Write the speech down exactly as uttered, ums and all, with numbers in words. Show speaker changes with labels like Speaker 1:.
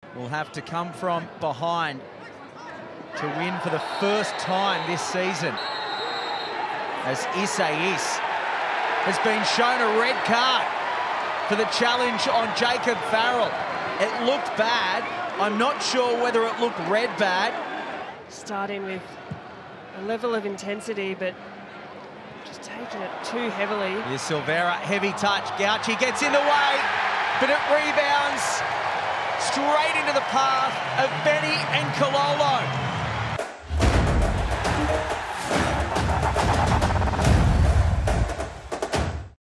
Speaker 1: will have to come from behind to win for the first time this season, as Isais has been shown a red card for the challenge on Jacob Farrell. It looked bad. I'm not sure whether it looked red bad.
Speaker 2: Starting with a level of intensity, but just taking it too heavily.
Speaker 1: Here's Silvera, heavy touch. Gauci gets in the way, but it rebounds straight into the path of Benny and Cololo.